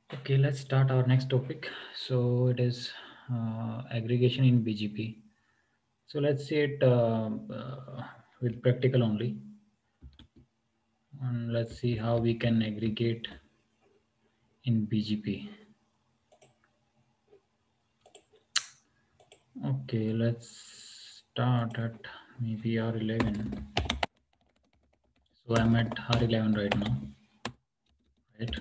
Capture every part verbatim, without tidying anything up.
Okay, let's start our next topic. So it is uh, aggregation in B G P. So let's see it uh, uh, with practical only, and let's see how we can aggregate in B G P. Okay, let's start at maybe R eleven. So I'm at R eleven right now, right?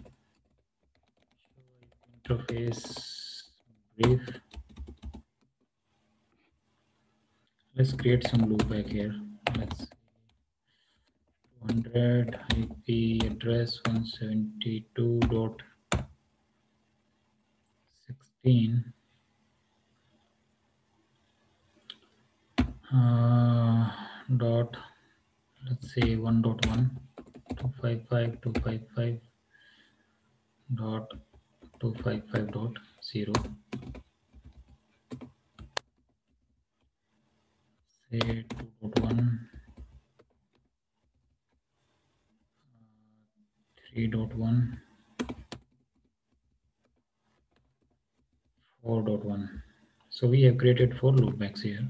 Interface brief. Let's create some loopback here. Let's one hundred I P address one seventy-two dot sixteen uh, dot, let's say one dot one two five five two five five dot two five five dot zero, say two dot one three dot one four dot one. So we have created four loopbacks here.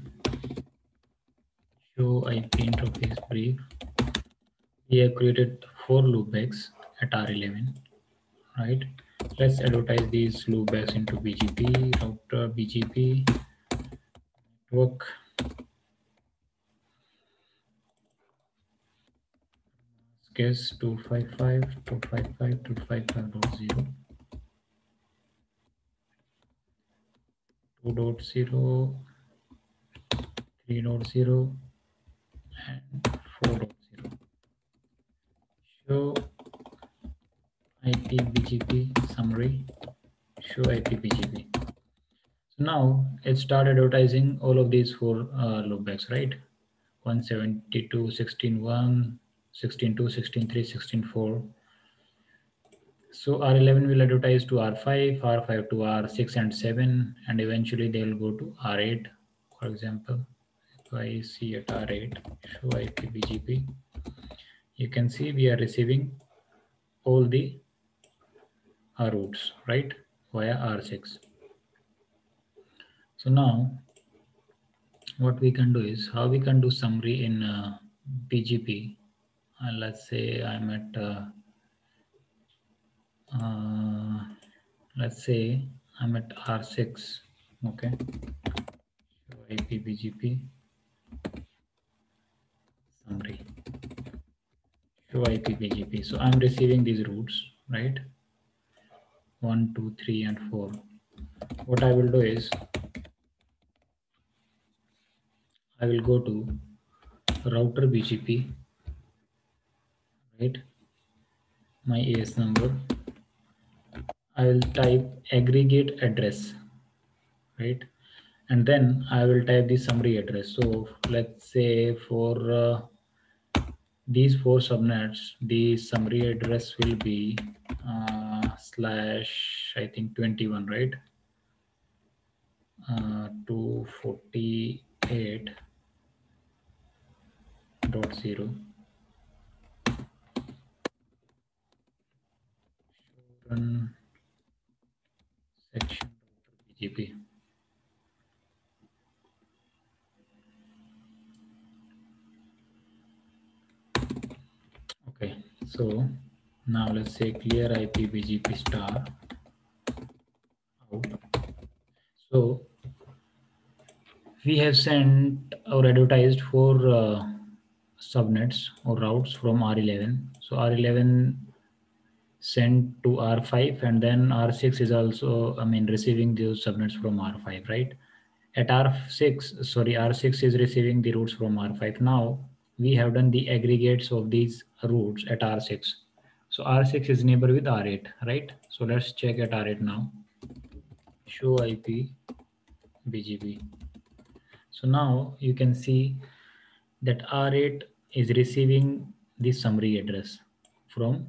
Show I P interface brief. We have created four loopbacks at R eleven, right? Let's advertise these loopbacks into B G P, router B G P, network, guess two five five two five five two five five dot zero, two dot zero, three dot zero, and four dot zero. Show I P B G P summary. Show I P B G P. So now it started advertising all of these four uh, loopbacks, right? one seventy-two, sixteen one, sixteen two, sixteen three, sixteen four. So R eleven will advertise to R five, R five to R six and seven, and eventually they will go to R eight, for example. If I see at R eight, show I P B G P, you can see we are receiving all the R routes, right, via R six. So now what we can do is, how we can do summary in uh, B G P. Uh, let's say I'm at uh, uh, let's say I'm at R six, okay. Show I P B G P summary. Show I P B G P. So I'm receiving these routes, right? One, two, three, and four. What I will do is I will go to router B G P, right? My A S number. I will type aggregate address, right? And then I will type the summary address. So let's say for uh, these four subnets, the summary address will be uh, slash, I think twenty-one, right? Uh, two forty-eight dot zero. Run section B G P. Okay, so now let's say clear I P B G P star out. So we have sent or advertised for uh, subnets or routes from R eleven. So R eleven sent to R five, and then R six is also, I mean, receiving those subnets from R five, right? At R six, sorry, R six is receiving the routes from R five. Now we have done the aggregates of these routes at R six. So R six is neighbor with R eight, right? So let's check at R eight now. Show I P B G P. So now you can see that R eight is receiving the summary address from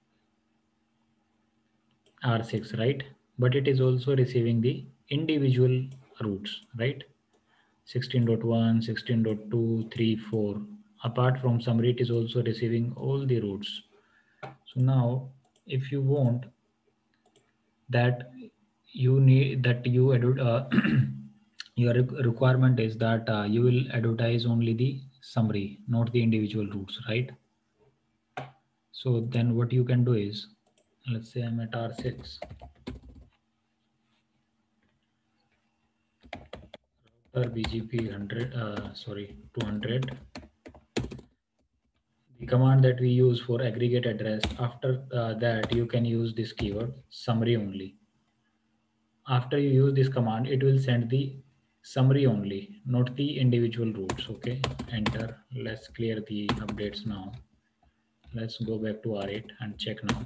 R six, right? But it is also receiving the individual routes, right? sixteen dot one, sixteen dot two, three, four. Apart from summary, it is also receiving all the routes. So now, if you want that you need that you edu- uh, your re- requirement is that uh, you will advertise only the summary, not the individual routes, right? So then what you can do is, let's say I'm at R six, router B G P one hundred, uh, sorry, two hundred. The command that we use for aggregate address, after uh, that you can use this keyword summary only. After you use this command, it will send the summary only, not the individual routes. Okay, enter. Let's clear the updates now. Let's go back to R eight and check now.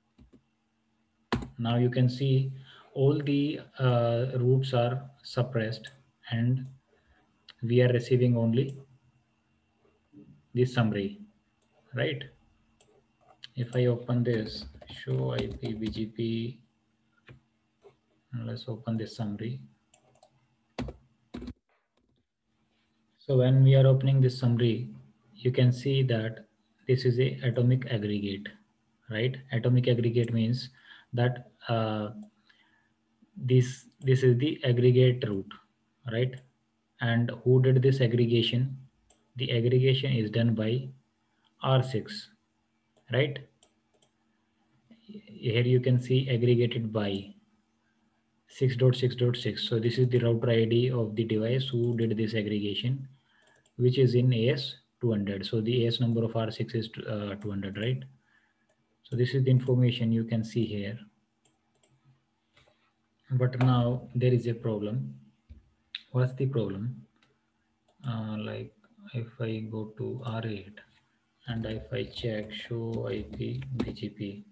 Now you can see all the uh, routes are suppressed and we are receiving only this summary, right? If I open this show I P B G P, let's open this summary. So when we are opening this summary, you can see that this is a atomic aggregate, right? Atomic aggregate means that uh, this this is the aggregate route, right? And who did this aggregation? The aggregation is done by R six, right? Here you can see aggregated by six dot six dot six. So this is the router I D of the device who did this aggregation, which is in A S two hundred. So the A S number of R six is uh, two hundred, right? So this is the information you can see here. But now there is a problem. What's the problem? Uh, like if I go to R eight and if I check show I P B G P,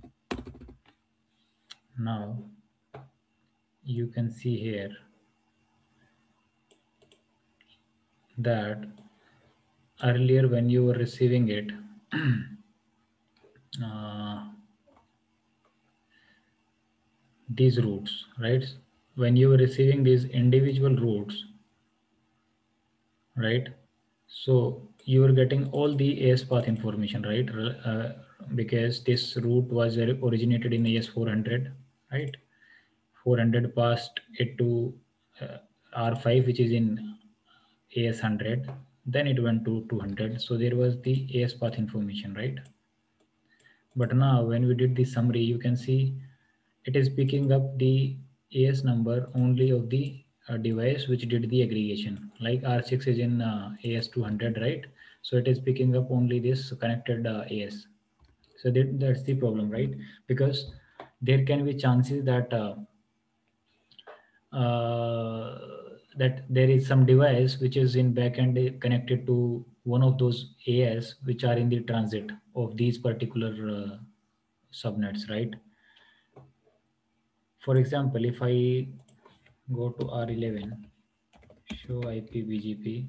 now you can see here that earlier when you were receiving it, uh, these routes, right? When you were receiving these individual routes, right? So you are getting all the A S path information, right? Uh, because this route was originated in A S four hundred, right? four hundred passed it to uh, R five, which is in A S one hundred. Then it went to two hundred. So there was the A S path information, right? But now when we did the summary, you can see it is picking up the A S number only of the uh, device which did the aggregation. Like R six is in uh, A S two hundred, right? So it is picking up only this connected uh, A S. So that, that's the problem, right? Because there can be chances that uh, uh, that there is some device which is in backend connected to one of those A S which are in the transit of these particular uh, subnets, right? For example, if I go to R eleven, show I P B G P,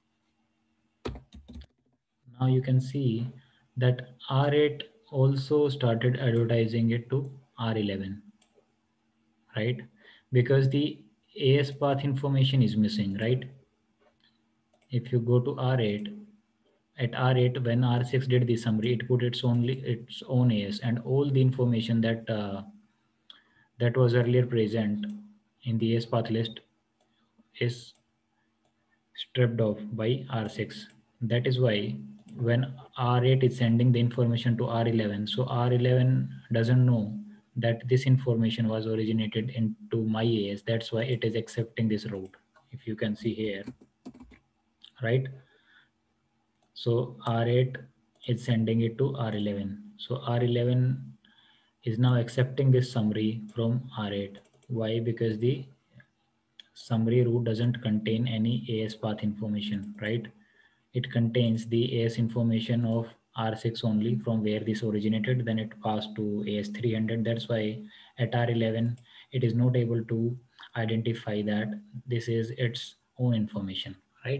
now you can see that R eight also started advertising it to R eleven, right? Because the A S path information is missing, right? If you go to R eight, at R eight, when R six did the summary, it put its only its own A S and all the information that uh, that was earlier present in the A S path list is stripped off by R six. That is why when R eight is sending the information to R eleven, so R eleven doesn't know that this information was originated into my A S. That's why it is accepting this route. If you can see here, right? So R eight is sending it to R eleven. So R eleven is now accepting this summary from R eight. Why? Because the summary route doesn't contain any A S path information, right? It contains the A S information of R six only from where this originated, then it passed to A S three hundred. That's why at R eleven, it is not able to identify that this is its own information, right?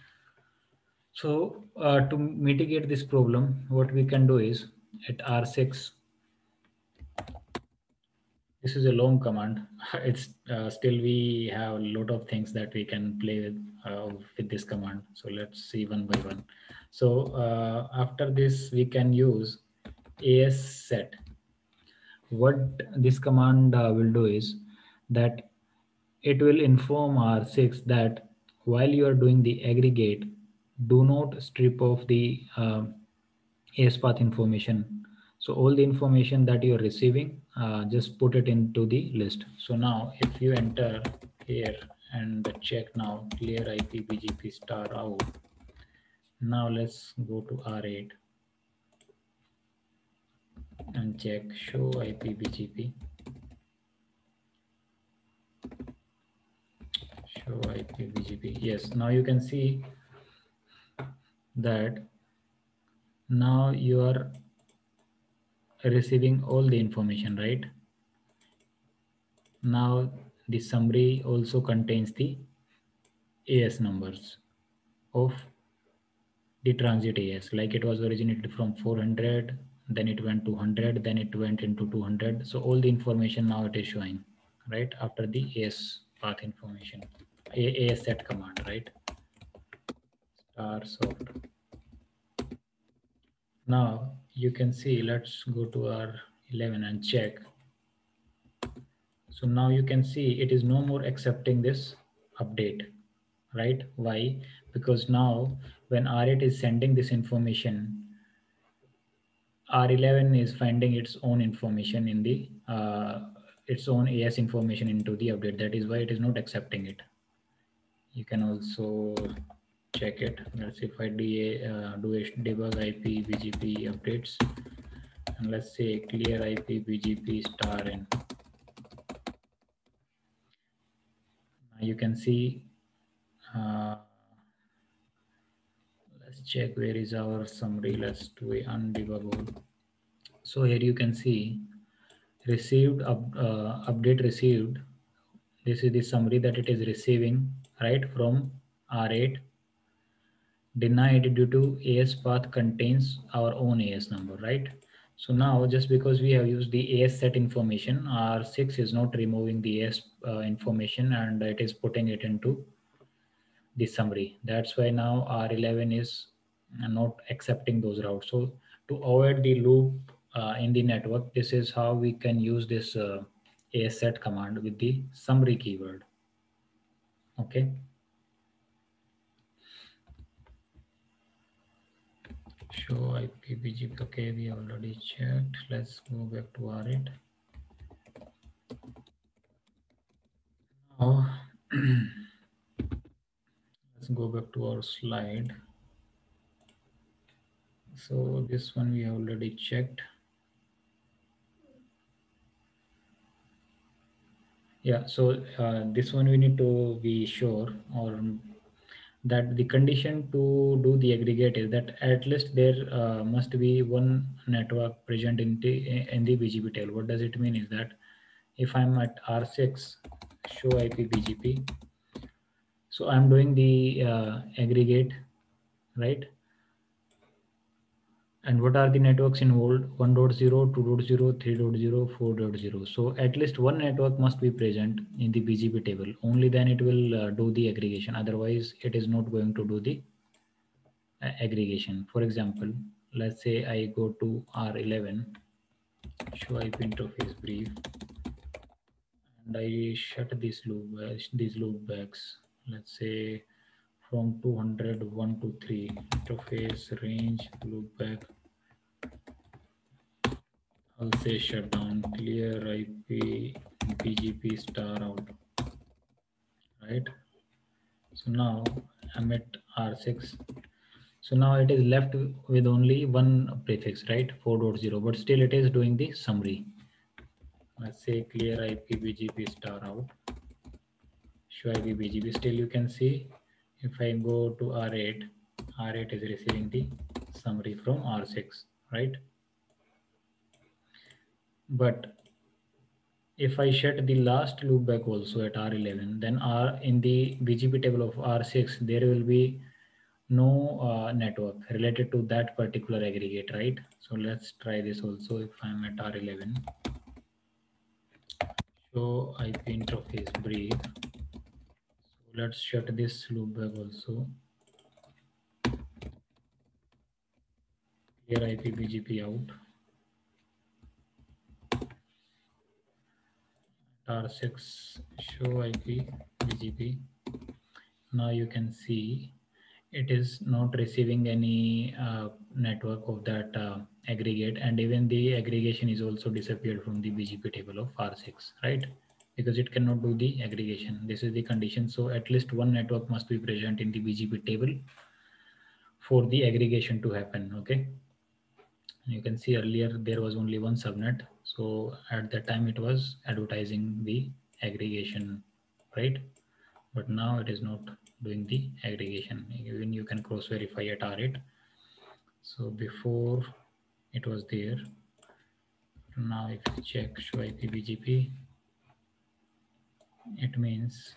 So uh, to mitigate this problem, what we can do is at R six, this is a long command. It's uh, still we have a lot of things that we can play with uh, with this command. So let's see one by one. So uh, after this, we can use A S set. what this command uh, will do is that it will inform R six that while you are doing the aggregate, do not strip off the uh, AS path information. So all the information that you are receiving, uh, just put it into the list. So now if you enter here and check now clear I P B G P star out. Now let's go to R eight and check show I P B G P. Show I P B G P. Yes, now you can see that now you are receiving all the information, right? Now the summary also contains the A S numbers of the transit A S, like it was originated from four hundred, then it went to one hundred, then it went into two hundred. So all the information now it is showing, right? After the A S path information, A S set command, right? Star sort. Now you can see, let's go to our eleven and check. So now you can see it is no more accepting this update, right? Why? Because now when R eight is sending this information, R eleven is finding its own information in the uh, its own A S information into the update. That is why it is not accepting it. You can also check it. Let's see if I do a, uh, do a debug I P B G P updates, and let's say clear I P B G P star n. You can see. Uh, let's check where is our summary. Let's do a undebug all. So here you can see received up, uh, update received. This is the summary that it is receiving, right, from R eight. Denied due to A S path contains our own A S number, right? So now just because we have used the A S set information, R six is not removing the A S uh, information and it is putting it into the summary. That's why now R eleven is not accepting those routes. So to avoid the loop uh, in the network, this is how we can use this uh, A S set command with the summary keyword. Okay. Show I P B G P. Okay, we already checked. Let's go back to R eight. Now, let's go back to our slide. So this one we have already checked. Yeah, so uh, this one we need to be sure or that the condition to do the aggregate is that at least there uh, must be one network present in the in the B G P tail. What does it mean is that if I'm at R six, show I P B G P, so I'm doing the uh, aggregate, right? And what are the networks involved? one dot zero, two dot zero, three dot zero, four dot zero. So at least one network must be present in the B G P table. Only then it will uh, do the aggregation. Otherwise, it is not going to do the uh, aggregation. For example, let's say I go to R eleven, show I P interface brief, and I shut this loop, uh, these loopbacks. Let's say from two hundred, one to three, interface range loopback. I'll say shutdown, clear I P B G P star out, right? So now I'm at R six. So now it is left with only one prefix, right? four dot zero, but still it is doing the summary. Let's say clear I P B G P star out, show I P B G P. Still you can see if I go to R eight, R eight is receiving the summary from R six, right? But if I shut the last loopback also at R eleven, then R in the B G P table of R six, there will be no uh, network related to that particular aggregate, right? So let's try this also. If I'm at R eleven, show I P interface breathe. So let's shut this loopback also. Clear I P B G P out. R six show I P B G P. Now you can see it is not receiving any uh, network of that uh, aggregate, and even the aggregation is also disappeared from the B G P table of R six, right? Because it cannot do the aggregation. This is the condition. So at least one network must be present in the B G P table for the aggregation to happen. Okay. You can see earlier there was only one subnet. So at that time it was advertising the aggregation, right? But now it is not doing the aggregation. Even you can cross verify at R eight. So before it was there. Now if you check show I P B G P, it means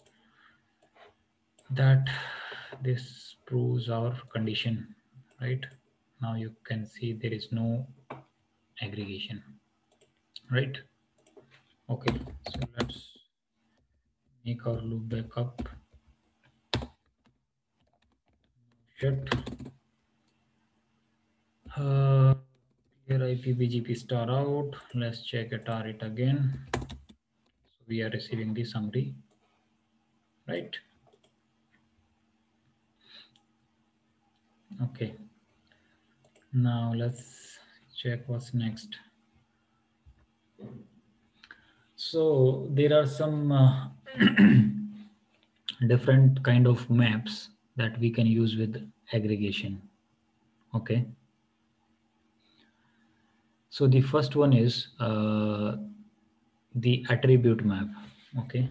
that this proves our condition, right? Now you can see there is no aggregation, right? Okay, so let's make our loop back up. Shut. Uh, clear I P B G P star out. Let's check it R eight again. So we are receiving the summary, right? Okay. Now let's check what's next. So there are some uh, different kind of maps that we can use with aggregation. Okay. So the first one is uh, the attribute map. Okay.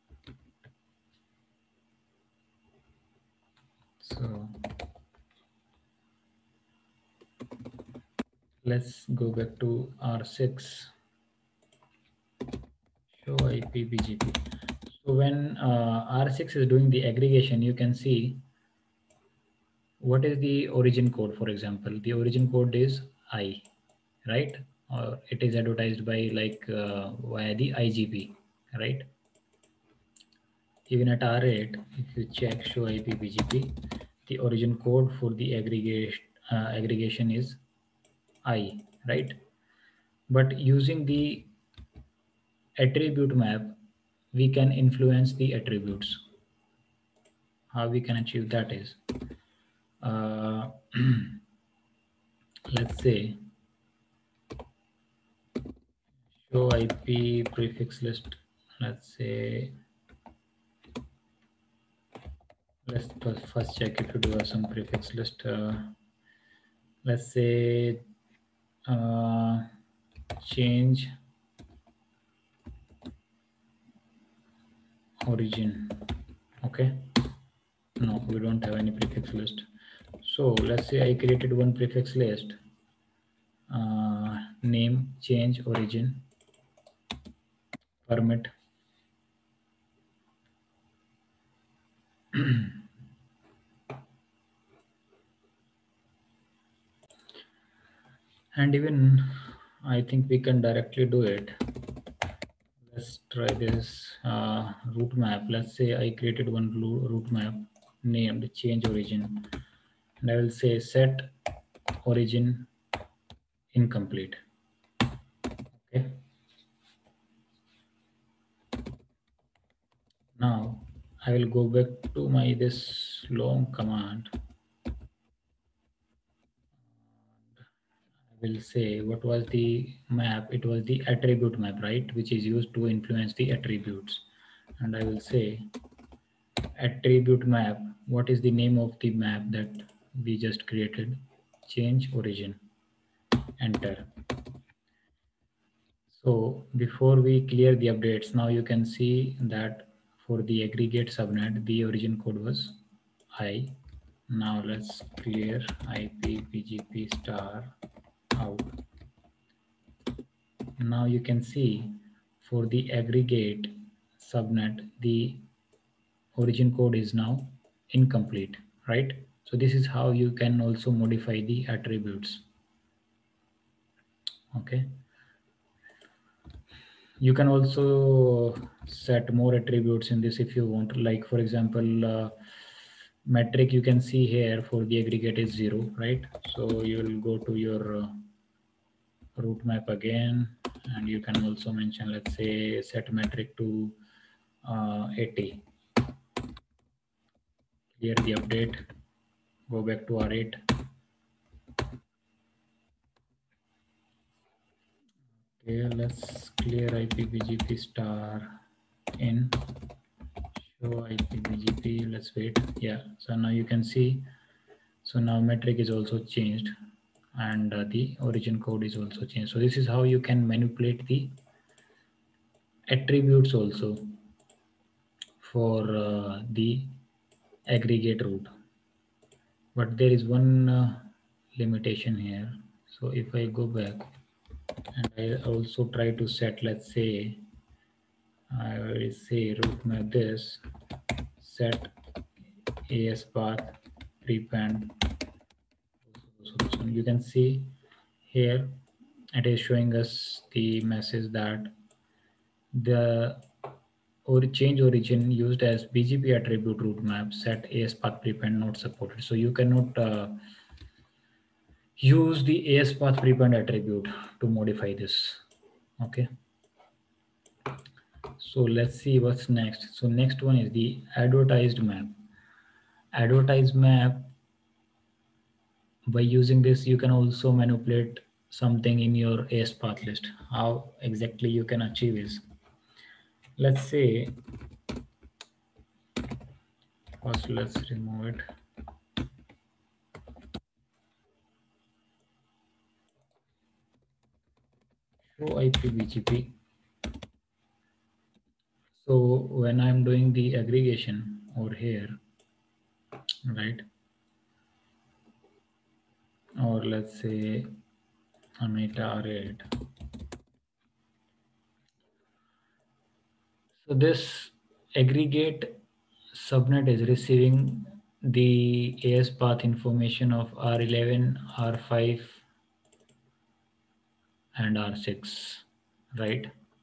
So let's go back to R six. Show I P B G P. So when uh, R six is doing the aggregation, you can see what is the origin code. For example, the origin code is I, right? Or it is advertised by like uh, via the I G P, right? Even at R eight, if you check show I P B G P, the origin code for the aggregation uh, aggregation is I, right? But using the attribute map, we can influence the attributes. How we can achieve that is, uh, let's say show I P prefix list. Let's say let's first check if you do have some prefix list. Uh, let's say uh, change origin. Okay, no, we don't have any prefix list. So let's say I created one prefix list, uh, name change origin permit. And even I think we can directly do it. Let's try this uh, route map. Let's say I created one route map named change origin, and I will say set origin incomplete. Okay. Now I will go back to my this long command. I will say what was the map? It was the attribute map, right? Which is used to influence the attributes. And I will say attribute map. What is the name of the map that we just created? Change origin. Enter. So before we clear the updates, now you can see that for the aggregate subnet, the origin code was I. Now let's clear I P B G P star out. Now you can see for the aggregate subnet, the origin code is now incomplete, right? So this is how you can also modify the attributes. Okay. You can also set more attributes in this if you want. Like for example, uh, metric you can see here for the aggregate is zero, right? So you will go to your uh, route map again, and you can also mention, let's say, set metric to uh, eighty. Clear the update, go back to R eight. Okay, let's clear I P B G P star in, show I P B G P. Let's wait. Yeah, so now you can see, so now metric is also changed, and uh, the origin code is also changed. So this is how you can manipulate the attributes also for uh, the aggregate route. But there is one uh, limitation here. So if I go back and I also try to set, let's say, I will say route map this, set as path prepend. So you can see here it is showing us the message that the or change origin used as B G P attribute route map set as path prepend not supported. So you cannot uh, use the as path prepend attribute to modify this. Okay. So let's see what's next. So next one is the advertised map. Advertised map, by using this you can also manipulate something in your as path list. How exactly you can achieve is, let's say, first let's remove it. Show I P B G P. So when I'm doing the aggregation over here, right, or let's say Amita R eight. So this aggregate subnet is receiving the A S path information of R eleven, R five, and R six, right?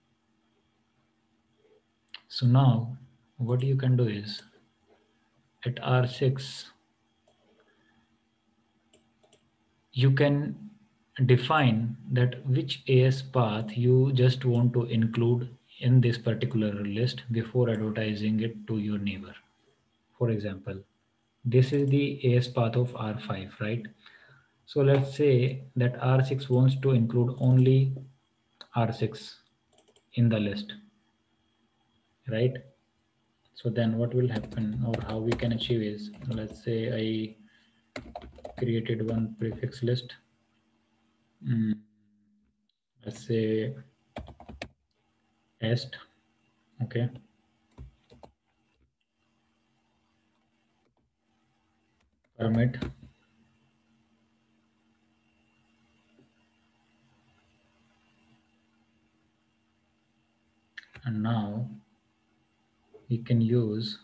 So now what you can do is, at R six, you can define that which A S path you just want to include in this particular list before advertising it to your neighbor. For example, this is the A S path of R five, right? So let's say that R six wants to include only R six in the list, right? So then what will happen, or how we can achieve is, let's say I created one prefix list. Mm, let's say test, okay. Permit, and now we can use,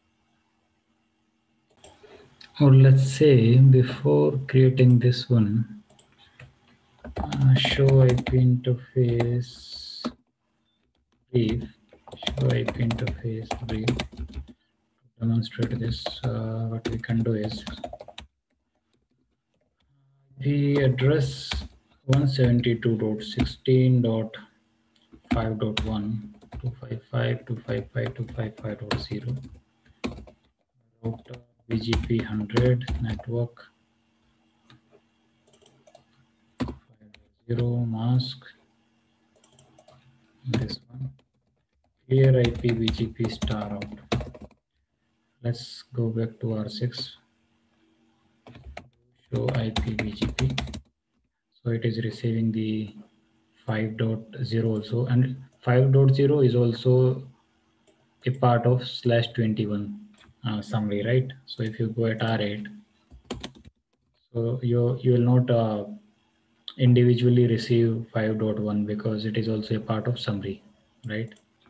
or let's say before creating this one, uh, show I P interface brief, show I P interface brief. To demonstrate this, uh, what we can do is, the address one seventy-two dot sixteen dot five dot one, two fifty-five dot two fifty-five dot two fifty-five dot zero, router B G P one hundred, network zero, mask, this one, clear I P B G P star out. Let's go back to R six, show I P B G P. So it is receiving the five dot zero also, and five dot zero is also a part of slash twenty-one uh, summary, right? So if you go at R eight, so you you will not uh, individually receive five dot one because it is also a part of summary, right?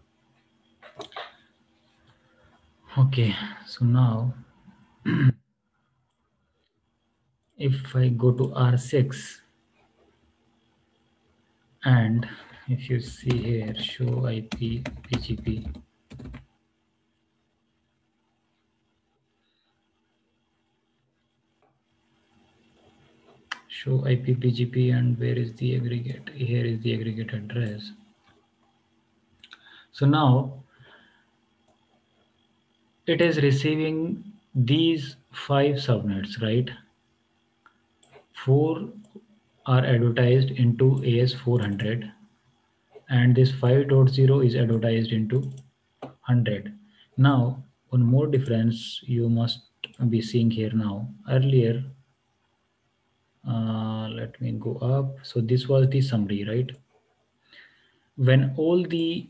Okay, so now if I go to R six, and if you see here, show I P B G P, show I P B G P, and where is the aggregate? Here is the aggregate address. So now it is receiving these five subnets, right? Four are advertised into A S four hundred, and this five point zero is advertised into one hundred. Now, one more difference you must be seeing here now. Earlier, uh, let me go up. So this was the summary, right? When all the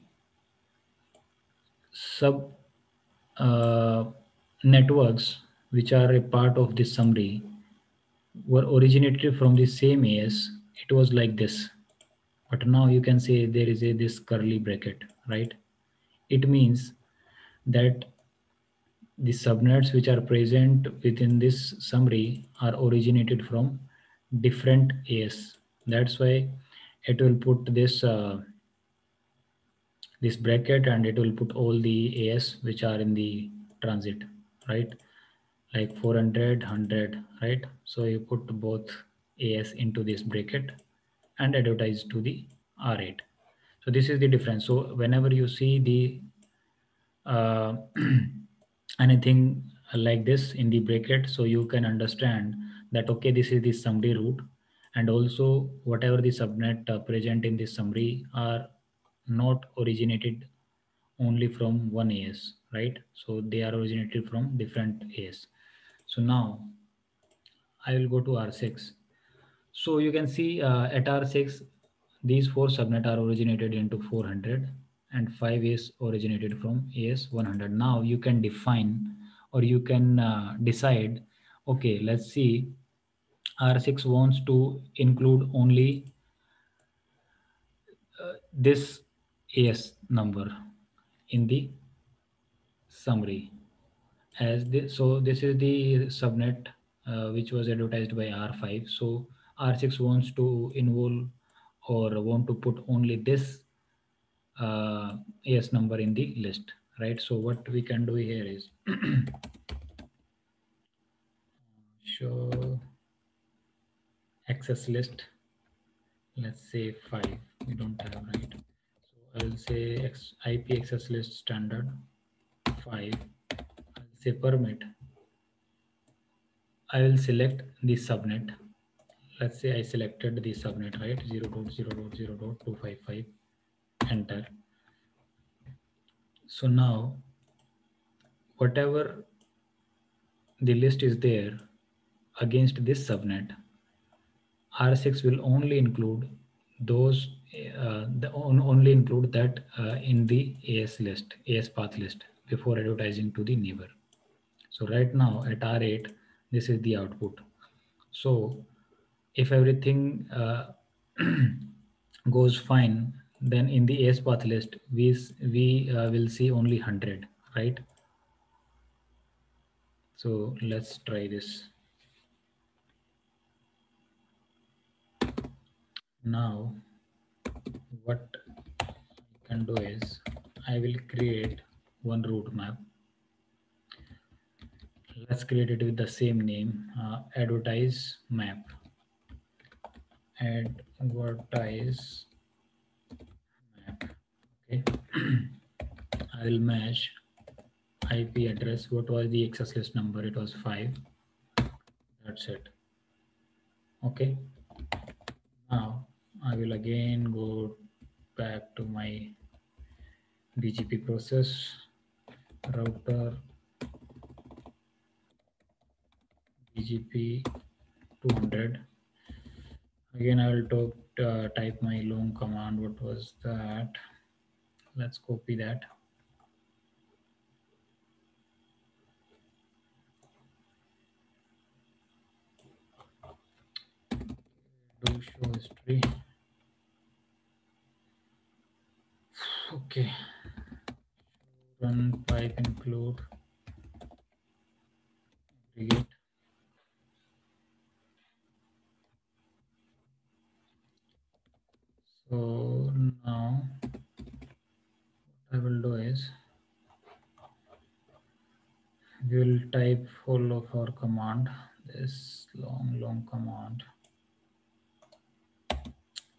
sub uh, networks which are a part of this summary were originated from the same A S, it was like this. But now you can say there is a this curly bracket, right? It means that the subnets which are present within this summary are originated from different A S. That's why it will put this uh, this bracket, and it will put all the A S which are in the transit, right? Like four hundred, one hundred, right? So you put both A S into this bracket and advertise to the R eight. So this is the difference. So whenever you see the uh, anything like this in the bracket, so you can understand that okay, this is the summary route, and also whatever the subnet uh, present in this summary are not originated only from one A S, right? So they are originated from different A S. So now I will go to R six. So you can see uh, at R six, these four subnet are originated into four hundred, and five is originated from A S one hundred. Now you can define, or you can uh, decide, okay, let's see, R six wants to include only uh, this A S number in the summary. As this, so this is the subnet uh, which was advertised by R five. So R six wants to involve or want to put only this uh, A S number in the list, right? So what we can do here is show access list. Let's say five. We don't have, right? So I will say X, I P access list standard five. I'll say permit. I will select the subnet. Let's say I selected the subnet, right? zero dot zero dot zero dot two five five, enter. So now whatever the list is there against this subnet, R six will only include those uh, the on, only include that uh, in the A S list, A S path list, before advertising to the neighbor. So right now at R eight, this is the output. So if everything uh, goes fine, then in the A S path list, we, we uh, will see only one hundred, right? So let's try this. Now, what I can do is I will create one route map. Let's create it with the same name, uh, advertise map. Advertise map. Okay. I will match I P address. What was the access list number? It was five. That's it. Okay. Now I will again go back to my B G P process, router B G P two hundred. Again, I will talk, uh, type my long command. What was that? Let's copy that. Do show history. Okay. Run pipe include aggregate. So now what I will do is we will type full of our command, this long long command.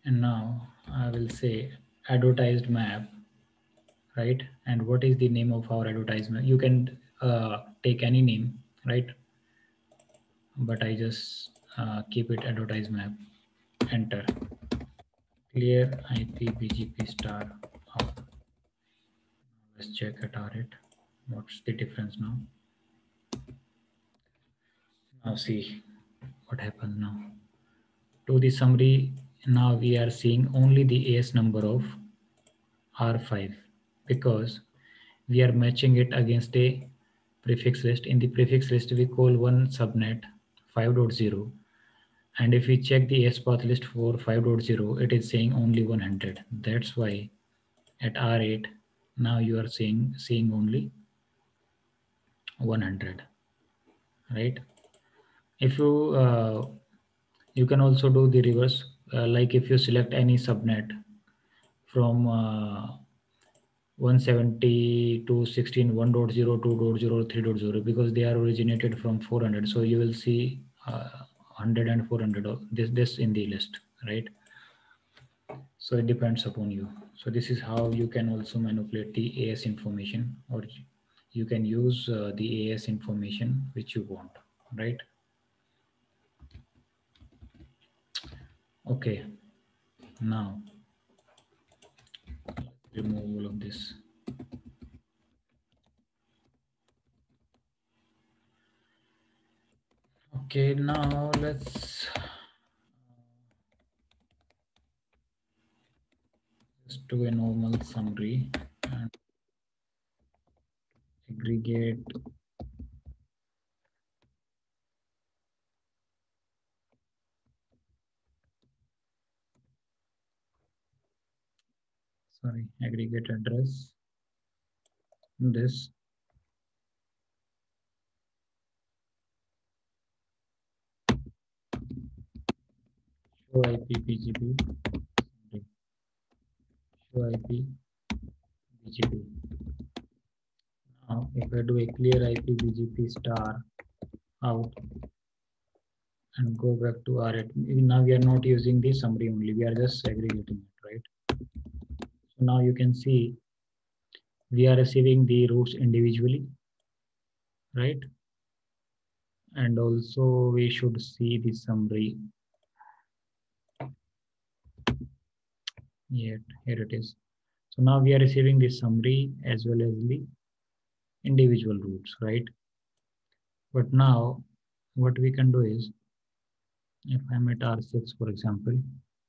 And now I will say advertised map, right? And what is the name of our advertisement? You can uh, take any name, right? But I just uh, keep it advertise map. Enter. Clear I P B G P star out. Let's check at R eight. What's the difference now? Now see what happened now. To the summary, now we are seeing only the A S number of R five because we are matching it against a prefix list. In the prefix list, we call one subnet five dot zero, and if we check the A S path list for five dot zero, it is saying only one hundred. That's why at R eight, now you are seeing seeing only one hundred, right? If you uh, you can also do the reverse, uh, like if you select any subnet from uh, one seventy to sixteen one dot zero two dot zero three dot zero, because they are originated from four hundred, so you will see uh, one hundred and four hundred of this this in the list, right? So it depends upon you. So this is how you can also manipulate the A S information, or you can use uh, the A S information which you want, right? Okay, now remove all of this. Okay, now let's just do a normal summary and aggregate sorry aggregate address this show I P B G P show I P B G P. Now if I do a clear I P B G P star out and go back to R eight, now we are not using the summary only, we are just aggregating it, right? So now you can see we are receiving the routes individually, right? And also we should see the summary. Yet here it is. So now we are receiving the summary as well as the individual routes, right? But now what we can do is, if I'm at R six, for example,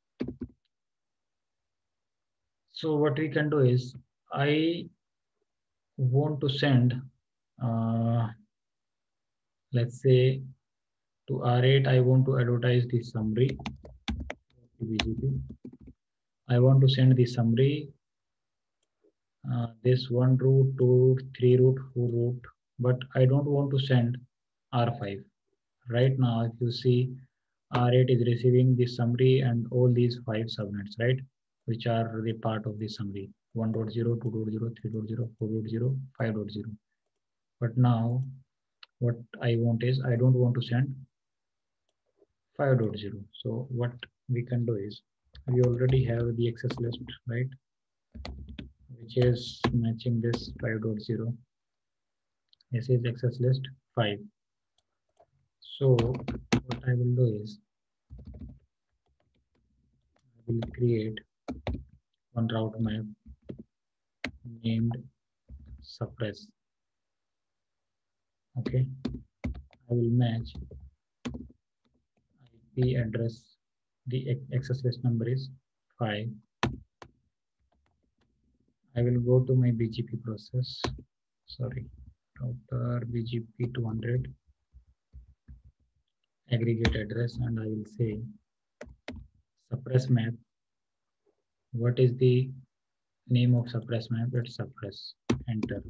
so what we can do is, I want to send, uh, let's say to R eight, I want to advertise the summary, B G P. I want to send the summary, uh, this one route, two route, three route, four route, but I don't want to send R five. Right now, if you see, R eight is receiving the summary and all these five subnets, right? Which are the part of the summary, one dot zero, two dot zero, three dot zero, four dot zero, five dot zero. But now what I want is, I don't want to send five dot zero. So what we can do is, we already have the access list, right? Which is matching this five dot zero. This is access list five. So what I will do is, I will create one route map named suppress. Okay, I will match I P address. The access list number is five. I will go to my B G P process. Sorry, router B G P two hundred aggregate address, and I will say suppress map. What is the name of suppress map? It's suppress. Enter.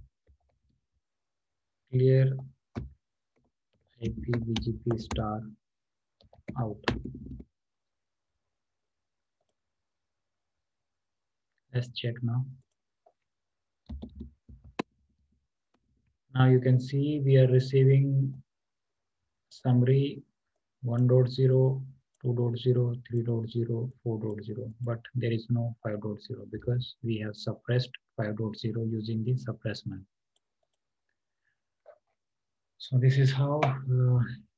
Clear I P B G P star out. Let's check now. Now you can see we are receiving summary one dot zero, two dot zero, three dot zero, four dot zero, but there is no five dot zero because we have suppressed five dot zero using the suppress map. So this is how uh,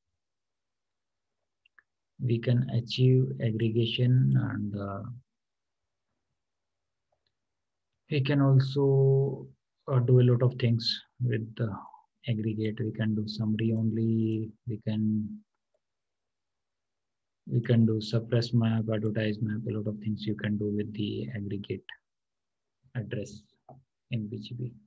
we can achieve aggregation, and uh, we can also uh, do a lot of things with the aggregate. We can do summary only, we can we can do suppress map, advertise map, a lot of things you can do with the aggregate address in B G P.